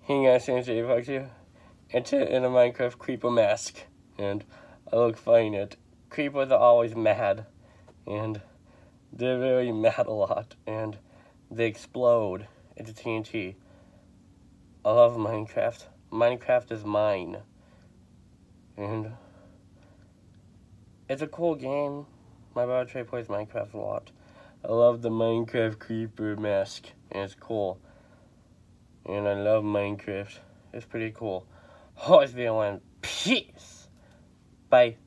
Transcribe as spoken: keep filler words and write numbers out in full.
Hey guys, I'm Jay Fox here. It's in a Minecraft creeper mask, and I look fine. It creepers are always mad, and they're very mad a lot, and they explode into T N T. I love Minecraft. Minecraft is mine, and it's a cool game. My brother Trey plays Minecraft a lot. I love the Minecraft creeper mask, and it's cool. And I love Minecraft. It's pretty cool. Oh, it's the one. Peace. Bye.